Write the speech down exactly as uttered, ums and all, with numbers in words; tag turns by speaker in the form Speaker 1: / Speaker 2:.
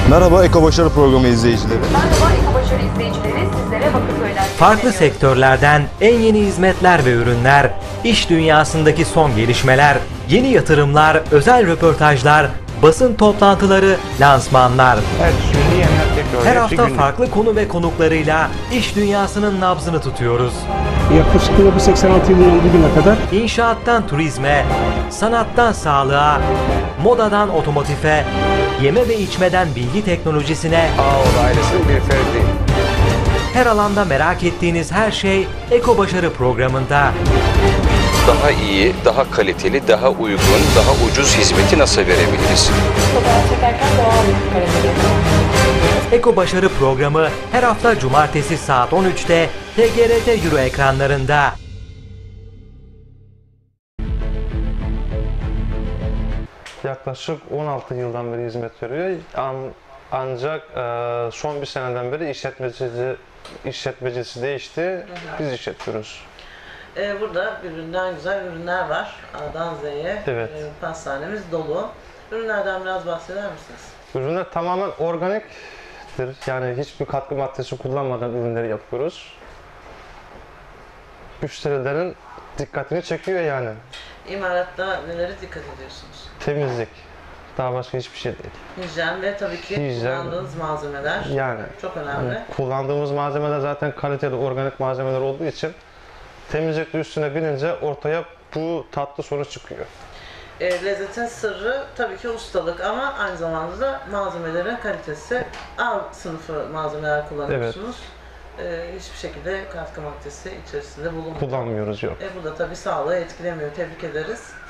Speaker 1: Merhaba Eko Başarı Programı izleyicileri.
Speaker 2: Merhaba Eko Başarı izleyicileri, sizlere Bakırköy'den
Speaker 3: Farklı sektörlerden en yeni hizmetler ve ürünler, iş dünyasındaki son gelişmeler, yeni yatırımlar, özel röportajlar, basın toplantıları, lansmanlar. Her hafta farklı konu ve konuklarıyla iş dünyasının nabzını tutuyoruz.
Speaker 4: Yaklaşık bin dokuz yüz seksen altı yılından bugüne kadar
Speaker 3: İnşaattan turizme, sanattan sağlığa, modadan otomotife, yeme ve içmeden bilgi teknolojisine,
Speaker 5: Ağoğlu ailesinin bir ferdi.
Speaker 3: her alanda merak ettiğiniz her şey Eko Başarı programında.
Speaker 5: Daha iyi, daha kaliteli, daha uygun, daha ucuz hizmeti nasıl verebiliriz?
Speaker 2: fotoğraf çekerken doğal bir karakter.
Speaker 3: Eko Başarı programı her hafta cumartesi saat on üçte T G R T Euro ekranlarında.
Speaker 6: Yaklaşık on altı yıldan beri hizmet veriyor. An- Ancak e, son bir seneden beri işletmecisi, işletmecisi değişti. Biz işletiyoruz.
Speaker 7: Ee, burada birbirinden güzel ürünler var. A'dan Z'ye
Speaker 6: Evet.
Speaker 7: e, pastanemiz dolu. Ürünlerden biraz bahseder misiniz?
Speaker 6: Ürünler tamamen organiktir. Yani hiçbir katkı maddesi kullanmadan ürünleri yapıyoruz. Müşterilerin dikkatini çekiyor yani.
Speaker 7: İmalatta nelere dikkat ediyorsunuz?
Speaker 6: Temizlik. Daha başka hiçbir şey değil.
Speaker 7: Hijyen ve tabii ki
Speaker 6: Hijyen.
Speaker 7: kullandığınız malzemeler
Speaker 6: Yani
Speaker 7: çok önemli.
Speaker 6: evet, kullandığımız malzemeler zaten kaliteli organik malzemeler olduğu için temizlik de üstüne binince ortaya bu tatlı sonuç çıkıyor.
Speaker 7: E, lezzetin sırrı tabii ki ustalık ama aynı zamanda da malzemelerin kalitesi. A sınıfı malzemeler kullanıyorsunuz. E, hiçbir şekilde katkı maddesi içerisinde bulunmuyor.
Speaker 6: Kullanmıyoruz yok.
Speaker 7: E, bu da tabii sağlığı etkilemiyor. Tebrik ederiz.